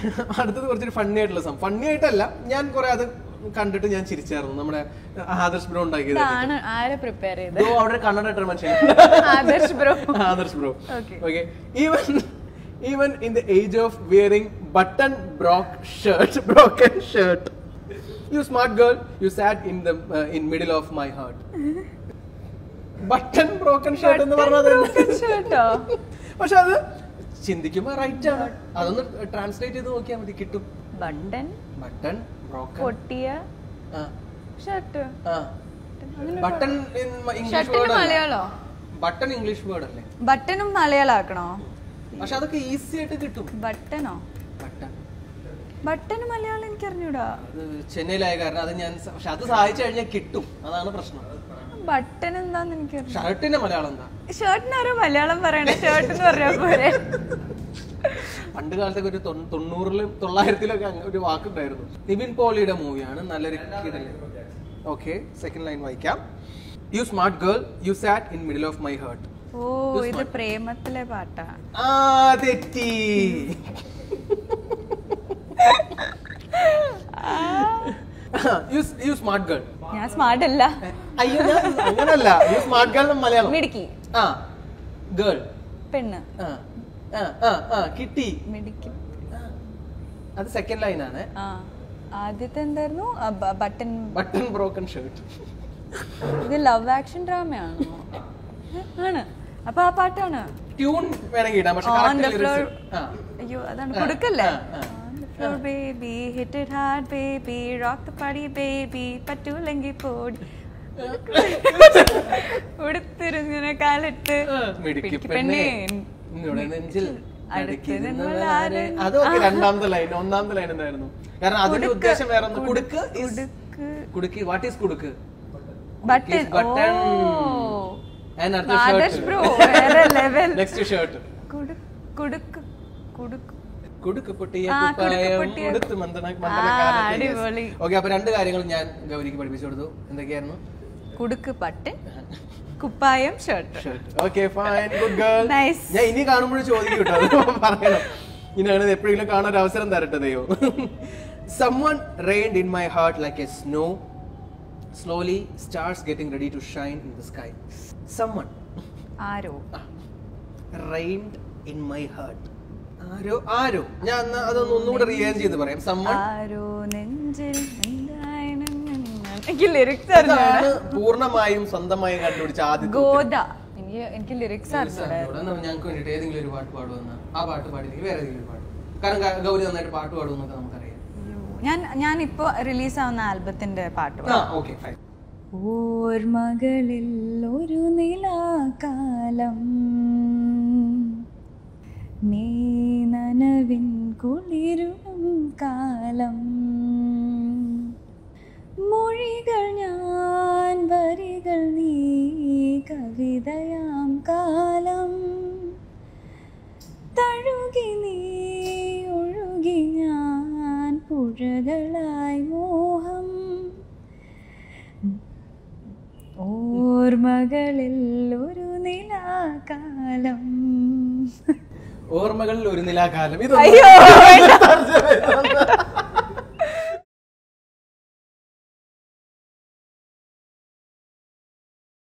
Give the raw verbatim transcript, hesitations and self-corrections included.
അടുത്തത് കുറച്ചൊരു ഫണ്ണി ആയിട്ടുള്ള സംഭവം. ഫണ്ണി ആയിട്ടല്ല, ഞാൻ കുറെ അത് കണ്ടിട്ട് ഞാൻ ചിരിച്ചായിരുന്നു. നമ്മുടെ ആദർശ് ബ്രോ ഉണ്ടാക്കിയത് അവിടെ കണ്ണട മനുഷ്യൻ Adarsh bro. Adarsh bro okay. Even even in the age of wearing button broke shirt broken shirt you smart girl you sat in the in middle of my heart. Button broken shirt എന്ന് പറഞ്ഞത് പക്ഷെ അത് ചിന്തിക്കുമ്പോ right ആണ്. അതൊന്ന് translate ചെയ്ത് നോക്കിയാൽ മതി, കിട്ടും. ബട്ടൺ ബട്ടൺ പൊട്ടിയ ഷർട്ട്. ബട്ടൺ ഇംഗ്ലീഷ് വേർഡ് അല്ലേ? ബട്ടൺ ഇംഗ്ലീഷ് വേർഡ് അല്ലേ? ബട്ടണും മലയാളം ആക്കണോ? പക്ഷെ അതൊക്കെ ഈസി ആയിട്ട് കിട്ടും. ബട്ടണോ? ബട്ടൺ ബട്ടൺ മലയാളം എനിക്ക് അറിഞ്ഞൂടാ. ചെന്നൈയിലായ കാരണം അത് ഞാൻ, പക്ഷെ അത് സഹായിച്ചു കഴിഞ്ഞാൽ കിട്ടും, അതാണ് പ്രശ്നം. ബട്ടൺ എന്താന്ന് എനിക്ക് ഷർട്ടിന്റെ മലയാളം എന്താ? ഷർട്ടിനാരോ മലയാളം പറയണേ, ഷർട്ട് എന്ന് പറഞ്ഞാൽ പോരെ. പണ്ട് കാലത്തൊക്കെ ഒരു തൊണ്ണൂറിലും തൊള്ളായിരത്തിലൊക്കെ ഒരു വാക്കുണ്ടായിരുന്നു. നിവിൻ പോളിയുടെ മൂവിയാണ്, നല്ലൊരു ഓക്കെ. സെക്കൻഡ് ലൈൻ വായിക്കാം. You smart girl you sat in middle of my heart. ഓ, ഇത് പ്രേമത്തിലെ പാട്ടാ. ആ തെറ്റി. You smart girl. ഞാൻ സ്മാർട്ട് അല്ല. അയ്യോ അങ്ങനല്ല. യു സ്മാർട്ട് ഗേൾ മലയാളം മിടുക്കി. ആ ഗേൾ പെണ്ണ്. കിട്ടി മിടുക്കി. അത് സെക്കൻഡ് ലൈൻ ആണ്. ആദ്യത്തെ എന്തായിരുന്നു? Button button broken shirt. ഇത് ലവ് ആക്ഷൻ ഡ്രാമയാണോ? ആണ്. അപ്പൊ ആ പാട്ടാണ്. ട്യൂൺ വേണമെങ്കിൽ ഇടാം, പക്ഷെ അയ്യോ അതാണ് കൊടുക്കല്ലേ. Baby, hit it hard, baby, rock the party, baby, പറ്റൂലെങ്കിൽ പോടി. ഉടുത്തിരുങ്ങനെ കാലിട്ട് പെണ്ണേ നെഞ്ചിൽ അതൊക്കെ രണ്ടാമത്തെ ലൈൻ. ഒന്നാമത്തെ ലൈൻ എന്തായിരുന്നു? കാരണം അതിന്റെ ഉദ്ദേശം വേറെ ഒന്ന്. കുടുക്ക് കുടുക്ക്. വാട്ട് ഈസ് കുടുക്ക്? ബട്ടൺ. ബട്ടൺ. And അടുത്ത ഷർട്ട്. ബ്രോ വേറെ ലെവൽ. Next shirt. കുടുക്ക് കുടുക്ക് കുടുക്ക് കുടുക്ക് പൊട്ടിയ കുപ്പായം ഉടുത്ത് മന്ദനക്കാരൻ. ഓക്കെ, അപ്പൊ രണ്ട് കാര്യങ്ങൾ ഞാൻ ഗൗരിക്ക് പഠിപ്പിച്ചു കൊടുത്തു. എന്തൊക്കെയായിരുന്നു? കുടുക്ക് ബട്ടൺ, കുപ്പായം shirt. Okay fine, good girl. ഞാൻ ഇനി കാണുമ്പോഴും ചോദിക്കും കേട്ടോ, അത് പറയണം. ഇനി അങ്ങനെ എപ്പോഴെങ്കിലും കാണാൻ ഒരു അവസരം തരട്ടെ ദൈവം. Someone rained in my heart like a snow. Slowly stars getting ready to shine in the sky. Someone arrow rained in my heart. ആരോ ആരോ ഞാൻ അതൊന്ന് ഒന്നുകൂടെ റിയാൻ ചെയ്ത് പറയാം. Someone ആരോ നെഞ്ചിൽ എനിക്ക് ലിറിക്സ് അറിഞ്ഞാണ് പൂർണ്ണമായും സ്വന്തമായും കണ്ടുപിടിച്ച ആദ്യത്തെ ഗോദ. എനിക്ക് എനിക്ക് ലിറിക്സ് അറിഞ്ഞാണ്. ഞങ്ങൾക്ക് വേണ്ടിട്ട് ഏതെങ്കിലും ഒരു പാട്ട് പാടുമെന്ന് ആ പാട്ട് പാടിയില്ലെങ്കിൽ വേറെ ഏതെങ്കിലും പാട്ട്. കാരണം ഗൗരി നന്നായിട്ട് പാട്ട് പാടുമെന്നൊക്കെ നമുക്കറിയാം. ഞാൻ ഞാൻ ഇപ്പൊ റിലീസ് ആവുന്ന ആൽബത്തിന്റെ പാട്ട് പാടാം. ഓർമ്മകളിൽ ഒരു നിലാകാലം, നീ നനവിൻ കുളിരും കാലം, മൊഴികൾ ഞാൻ വരികൾ നീ കവിതയാം കാലം, തഴുകി നീ ഒഴുകി ഞാൻ പുഴകളായി മോഹം, ഓർമ്മകളിൽ ഒരു നിലാകാലം. ഓർമ്മകളിൽ ഒരു നിലാകാലം. ഇത്